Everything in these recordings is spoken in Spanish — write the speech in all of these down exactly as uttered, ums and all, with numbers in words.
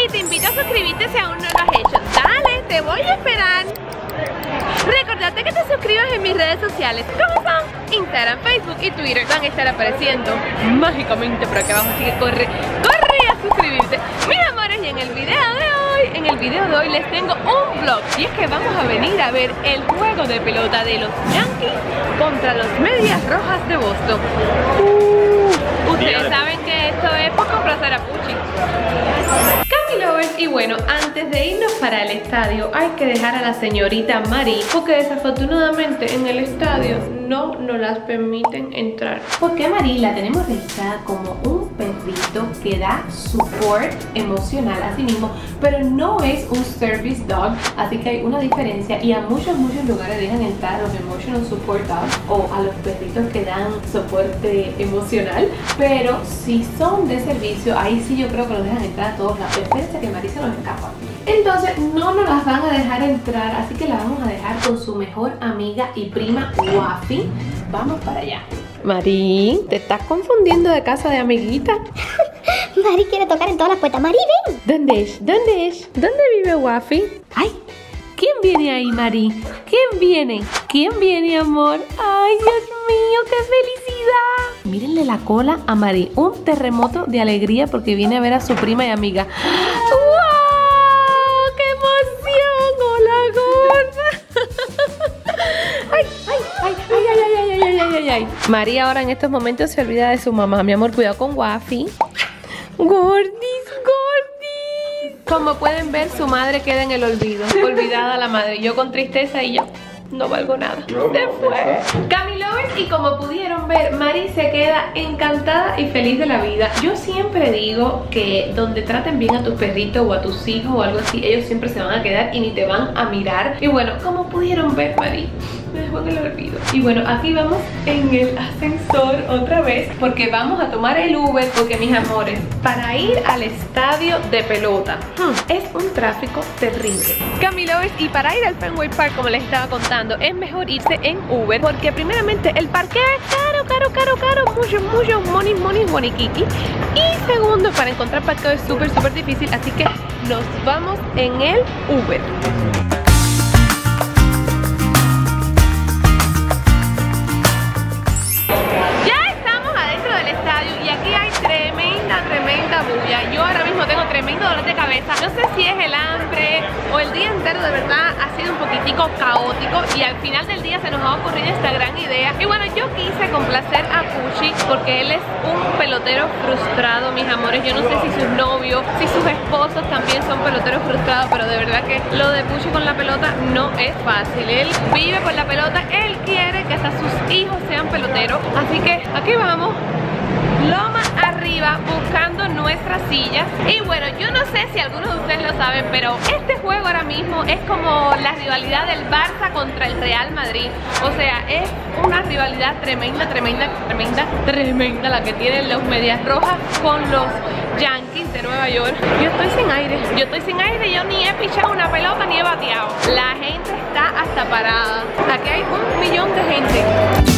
y te invito a suscribirte si aún no lo has hecho. Dale, te voy a esperar. Recordate que te suscribas en mis redes sociales, como son Instagram, Facebook y Twitter. Van a estar apareciendo mágicamente por acá abajo, así que corre, corre a suscribirte. Mis amores, y en el video de hoy, en el video de hoy les tengo un vlog. Y es que vamos a venir a ver el juego de pelota de los Yankees contra los Medias Rojas de Boston. Uh, ustedes saben que esto es por complacer a Puchi. Y bueno, antes de irnos para el estadio hay que dejar a la señorita Mari, porque desafortunadamente en el estadio no nos las permiten entrar. Porque Mari la tenemos registrada como un perrito que da support emocional a sí mismo, pero no es un service dog, así que hay una diferencia. Y a muchos, muchos lugares dejan entrar a los emotional support dogs o a los perritos que dan soporte emocional, pero si son de servicio, ahí sí yo creo que los dejan entrar a todos lados. Espérense que Mari se nos escapa. Entonces no nos las van a dejar entrar, así que la vamos a dejar con su mejor amiga y prima Wafi. Vamos para allá. Mari, ¿te estás confundiendo de casa de amiguita? Mari quiere tocar en todas las puertas. Mari, ven. ¿Dónde es? ¿Dónde es? ¿Dónde vive Wafi? Ay, ¿quién viene ahí, Mari? ¿Quién viene? ¿Quién viene, amor? Ay, Dios mío, qué felicidad. Mírenle la cola a Mari, un terremoto de alegría porque viene a ver a su prima y amiga. ¡Wow! ¡Qué emoción! ¡Hola, gorda! ¡Ay, ay, ay, ay, ay, ay, ay, ay, ay, ay, ay! Mari ahora en estos momentos se olvida de su mamá. Mi amor, cuidado con Wafi. ¡Gordis, gordis! Como pueden ver, su madre queda en el olvido. Olvidada la madre. Yo con tristeza y yo no valgo nada. Después, Camilovers, y como pudieron ver, Mari se queda encantada y feliz de la vida. Yo siempre digo que donde traten bien a tus perritos o a tus hijos o algo así, ellos siempre se van a quedar y ni te van a mirar. Y bueno, como pudieron ver, Mari me dejó en el olvido. Y bueno, aquí vamos en el ascensor otra vez porque vamos a tomar el Uber, porque mis amores, para ir al estadio de pelota hmm, es un tráfico terrible, Camilovers, y para ir al Fenway Park, como les estaba contando, es mejor irse en Uber porque primeramente el parqueo es caro, caro, caro, caro, mucho, mucho money, money, money, kiki. Y segundo, para encontrar parqueo es súper, súper difícil, así que nos vamos en el Uber. Bulla. Yo ahora mismo tengo tremendo dolor de cabeza. No sé si es el hambre o el día entero de verdad ha sido un poquitico caótico y al final del día se nos ha ocurrido esta gran idea. Y bueno, yo quise complacer a Puchi porque él es un pelotero frustrado, mis amores. Yo no sé si sus novios, si sus esposos también son peloteros frustrados, pero de verdad que lo de Puchi con la pelota no es fácil. Él vive por la pelota, él quiere que hasta sus hijos sean peloteros. Así que aquí vamos, loma arriba, buscando nuestras sillas. Y bueno, yo no sé si algunos de ustedes lo saben, pero este juego ahora mismo es como la rivalidad del Barça contra el Real Madrid. O sea, es una rivalidad tremenda, tremenda, tremenda, tremenda la que tienen los Medias Rojas con los Yankees de Nueva York. Yo estoy sin aire, yo estoy sin aire, yo ni he pichado una pelota ni he bateado. La gente está hasta parada. Aquí hay un millón de gente.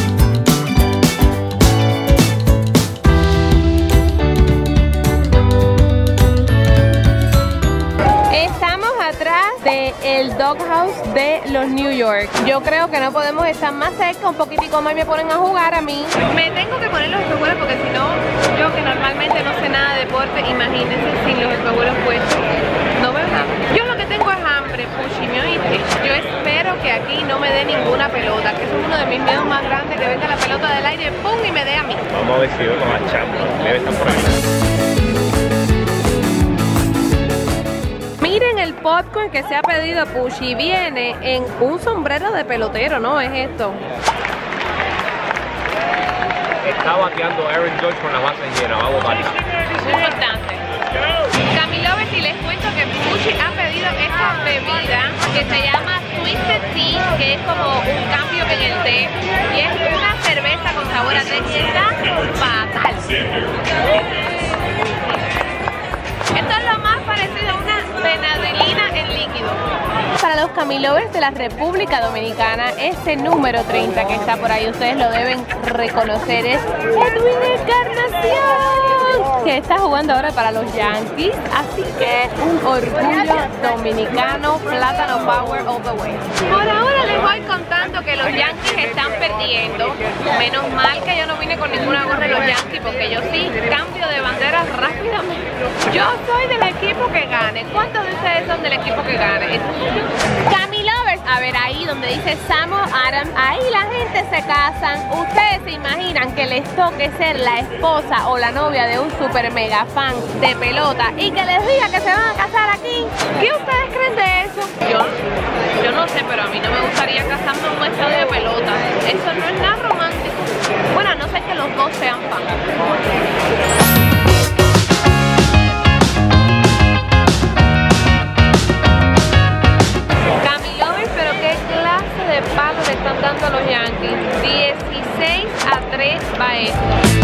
Del doghouse de los New York. Yo creo que no podemos estar más cerca. Un poquitico más me ponen a jugar a mí. Me tengo que poner los espejuelos porque si no, yo que normalmente no sé nada de deporte, imagínense sin los espejuelos puestos, no veo nada. Yo lo que tengo es hambre, Puchi, ¿me oíste? Yo espero que aquí no me dé ninguna pelota, que eso es uno de mis miedos más grandes, que venga la pelota del aire, pum, y me dé a mí. Vamos a ver si yo con la chamba, debe estar por ahí. Miren el popcorn que se ha pedido Puchi. Viene en un sombrero de pelotero, ¿no? Es esto. Está bateando Aaron Judge con la base llena. Vamos a votar. Es importante. Camilovers, y les cuento que Puchi ha pedido esta bebida que se llama Twisted Tea, que es como un cambio en el té. Y es una cerveza con sabor a té que está fatal. Esto es lo más parecido a una Benadrylina en líquido. Para los Camilovers de la República Dominicana, este número treinta que está por ahí, ustedes lo deben reconocer, es Edwin Encarnación. que está jugando ahora para los Yankees, así que un orgullo dominicano, plátano power all the way. Por ahora les voy contando que los Yankees están perdiendo. Menos mal que yo no vine con ninguna gorra de los Yankees, porque yo sí cambio de bandera rápidamente. Yo soy del equipo que gane. ¿Cuántos de ustedes son del equipo que gane? Cami Lovers, a ver ahí donde dice Samuel Adams, ahí la gente se casan. Ustedes se imaginan que les toque ser la esposa o la novia de un super mega fan de pelota y que les diga que se van a casar aquí. ¿Qué ustedes creen de eso? Yo, yo no sé, pero a mí no me gustaría casarme en un estadio de pelota. Eso no es nada romántico. Bueno, a no ser que los dos sean fans. De palo le están dando a los Yankees. Dieciséis a tres va esto.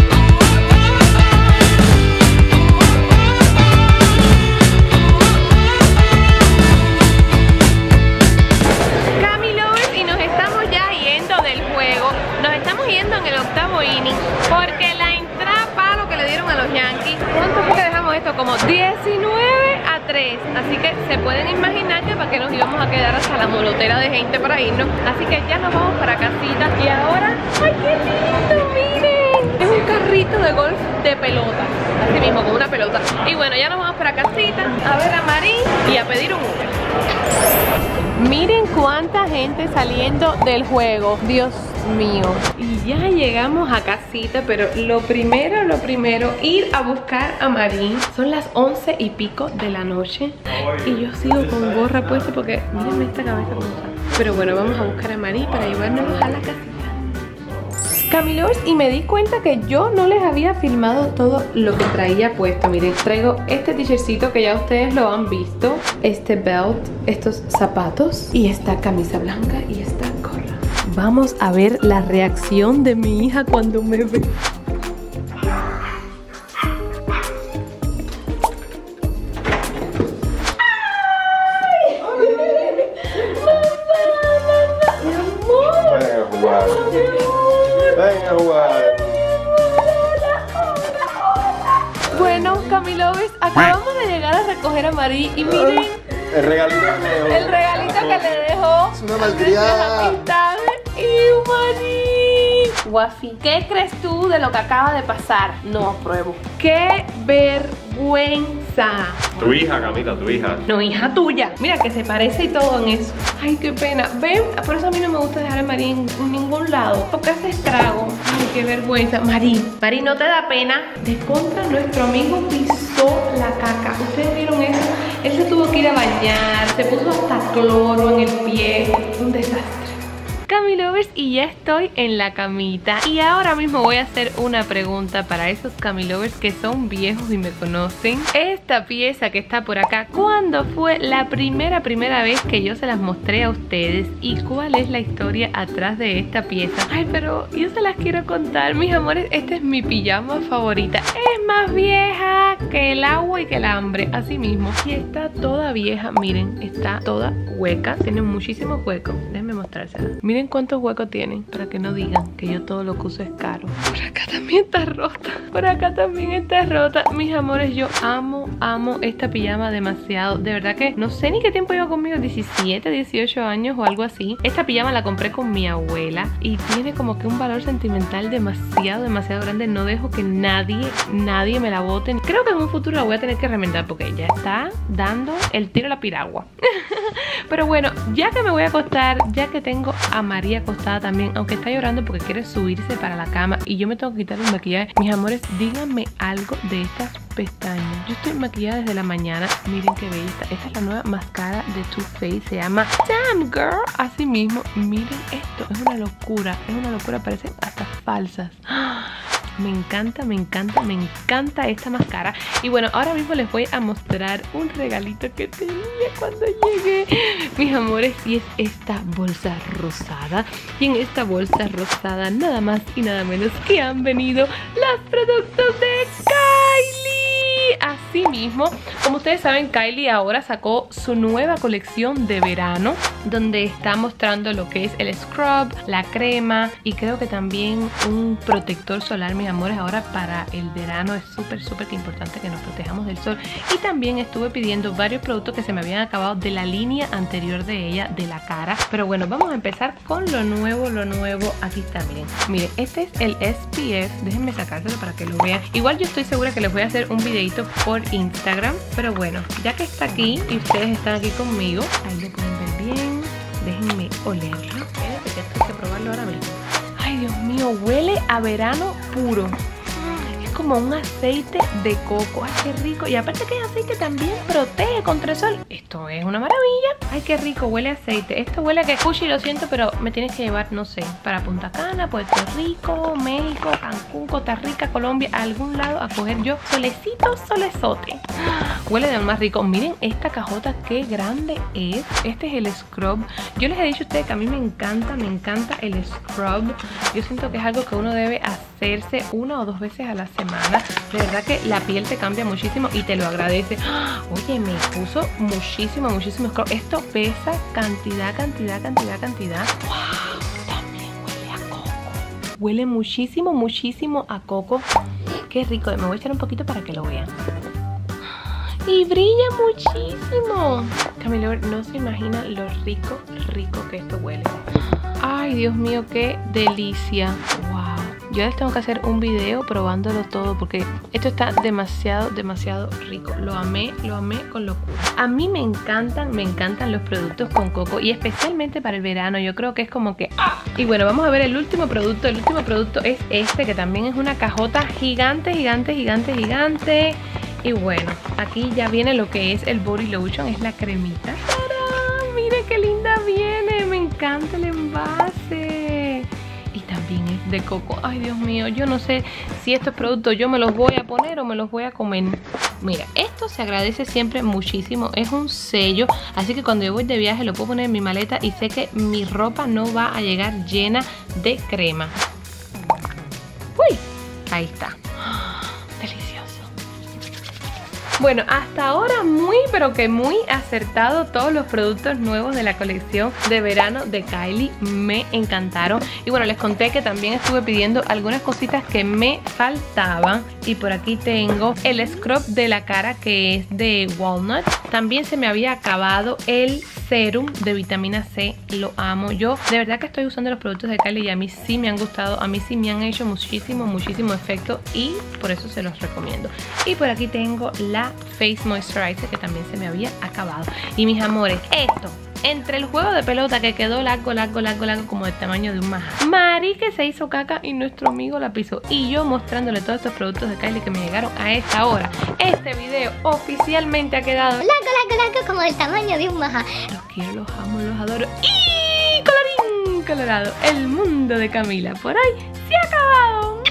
Cami Lovers, y nos estamos ya yendo del juego. Nos estamos yendo en el octavo inning porque la entrada palo que le dieron a los Yankees, ¿cuánto fue que dejamos esto? Como diecinueve a tres. Así que se pueden imaginar que para qué nos íbamos a quedar hasta la molotera de gente para irnos. Así que ya nos vamos para casita. Y ahora, ¡ay, qué lindo! ¡Miren! Es un carrito de golf de pelota. Así mismo, con una pelota. Y bueno, ya nos vamos para casita a ver a Marín y a pedir un Uber. Miren cuánta gente saliendo del juego. Dios mío. Y ya llegamos a casita, pero lo primero, lo primero, ir a buscar a Marín. Son las once y pico de la noche y yo sigo con gorra puesta porque miren esta cabeza como está. Pero bueno, vamos a buscar a Marín para llevarnos a la casita. Cami Lovers, y me di cuenta que yo no les había filmado todo lo que traía puesto. Miren, traigo este t-shirtcito que ya ustedes lo han visto, este belt, estos zapatos y esta camisa blanca y esta gorra. Vamos a ver la reacción de mi hija cuando me ve. ¡Ay! ¡Mamá, mamá! ¡Mi amor! Venga a jugar. Venga a jugar. Bueno, Cami Lovers, acabamos de llegar a recoger a Marí y miren el regalito que me dejó. el regalito que le dejó. Es una malcriada. ¡Y Marí! Wafi, ¿qué crees tú de lo que acaba de pasar? No apruebo. ¡Qué vergüenza! Tu hija, Camila, tu hija. No, hija tuya. Mira que se parece y todo en eso. Ay, qué pena. Ven, por eso a mí no me gusta dejar a Marí en ningún lado, porque hace estrago. Ay, qué vergüenza. Marí, Marí, ¿no te da pena? De contra, nuestro amigo pisó la caca. ¿Ustedes vieron eso? Él se tuvo que ir a bañar, se puso hasta cloro en el pie. Un desastre. Cami Lovers, y ya estoy en la camita. Y ahora mismo voy a hacer una pregunta para esos Cami Lovers que son viejos y me conocen. Esta pieza que está por acá, ¿cuándo fue la primera, primera vez que yo se las mostré a ustedes? ¿Y cuál es la historia atrás de esta pieza? Ay, pero yo se las quiero contar, mis amores. Esta es mi pijama favorita. Es más vieja que el agua y que el hambre, así mismo. Y está toda vieja, miren, está toda hueca. Tiene muchísimos huecos. Déjenme mostrársela. Miren cuántos huecos tienen, para que no digan que yo todo lo que uso es caro. Por acá también está rota. Por acá también está rota. Mis amores, yo amo, amo esta pijama demasiado. De verdad que no sé ni qué tiempo lleva conmigo, diecisiete, dieciocho años o algo así. Esta pijama la compré con mi abuela y tiene como que un valor sentimental demasiado, demasiado grande. No dejo que nadie, nadie me la bote. Creo que en un futuro la voy a tener que remendar porque ya está dando el tiro a la piragua. Pero bueno, ya que me voy a acostar, ya que tengo a María acostada también, aunque está llorando porque quiere subirse para la cama y yo me tengo que quitar el maquillaje. Mis amores, díganme algo de estas pestañas. Yo estoy maquillada desde la mañana. Miren qué bella está. Esta es la nueva máscara de Too Faced. Se llama Damn Girl. Así mismo, miren esto. Es una locura. Es una locura. Parecen hasta falsas. Me encanta, me encanta, me encanta esta máscara. Y bueno, ahora mismo les voy a mostrar un regalito que tenía cuando llegué, mis amores, y es esta bolsa rosada. Y en esta bolsa rosada nada más y nada menos que han venido los productos de Kylie. Así Asimismo, como ustedes saben, Kylie ahora sacó su nueva colección de verano, donde está mostrando lo que es el scrub, la crema y creo que también un protector solar, mis amores. Ahora para el verano es súper súper importante que nos protejamos del sol. Y también estuve pidiendo varios productos que se me habían acabado de la línea anterior de ella, de la cara. Pero bueno, vamos a empezar con lo nuevo, lo nuevo. Aquí está, miren. Miren, este es el S P F. Déjenme sacárselo para que lo vean. Igual yo estoy segura que les voy a hacer un videito por Instagram. Pero bueno, ya que está aquí y ustedes están aquí conmigo, ahí lo pueden ver bien. Déjenme olerlo. Espérense que esto hay que probarlo ahora mismo. Ay, Dios mío, huele a verano puro. Es como un aceite de coco. Ay, qué rico. Y aparte que el aceite también protege contra el sol. Esto es una maravilla. Ay, qué rico, huele a aceite. Esto huele a que, Fushi, lo siento, pero me tienes que llevar, no sé, para Punta Cana, Puerto Rico, México, Cancún, Costa Rica, Colombia, a algún lado a coger yo solecito, solezote. Huele de lo más rico. Miren esta cajota, qué grande es. Este es el scrub. Yo les he dicho a ustedes que a mí me encanta, me encanta el scrub. Yo siento que es algo que uno debe hacerse una o dos veces a la semana. De verdad que la piel te cambia muchísimo y te lo agradece. Oye, me puso muchísimo, muchísimo scrub. Esto pesa cantidad, cantidad, cantidad, cantidad. ¡Wow! También huele a coco. Huele muchísimo, muchísimo a coco. Qué rico. Me voy a echar un poquito para que lo vean. Y brilla muchísimo. Camilo, no se imaginan lo rico, rico que esto huele. Ay, Dios mío, qué delicia. Wow. Yo les tengo que hacer un video probándolo todo porque esto está demasiado, demasiado rico. Lo amé, lo amé con locura. A mí me encantan, me encantan los productos con coco y especialmente para el verano. Yo creo que es como que... ¡ah! Y bueno, vamos a ver el último producto. El último producto es este, que también es una cajota gigante, gigante, gigante, gigante. Y bueno, aquí ya viene lo que es el body lotion, es la cremita. ¡Tarán! Mire qué linda viene, me encanta el envase. Y también es de coco. Ay, Dios mío, yo no sé si estos productos yo me los voy a poner o me los voy a comer. Mira, esto se agradece siempre muchísimo, es un sello, así que cuando yo voy de viaje lo puedo poner en mi maleta y sé que mi ropa no va a llegar llena de crema. Uy, ahí está. Bueno, hasta ahora muy pero que muy acertado todos los productos nuevos de la colección de verano de Kylie. Me encantaron. Y bueno, les conté que también estuve pidiendo algunas cositas que me faltaban. Y por aquí tengo el scrub de la cara que es de walnut. También se me había acabado el serum de vitamina C. Lo amo. Yo de verdad que estoy usando los productos de Kylie y a mí sí me han gustado. A mí sí me han hecho muchísimo, muchísimo efecto y por eso se los recomiendo. Y por aquí tengo la Face Moisturizer que también se me había acabado. Y mis amores, esto, entre el juego de pelota que quedó largo, largo, largo, largo como del tamaño de un maja, Mari que se hizo caca y nuestro amigo la pisó, y yo mostrándole todos estos productos de Kylie que me llegaron a esta hora. Este video oficialmente ha quedado largo, largo, largo como del tamaño de un maja. Los quiero, los amo, los adoro. Y colorín colorado, el mundo de Camila por ahí se ha acabado.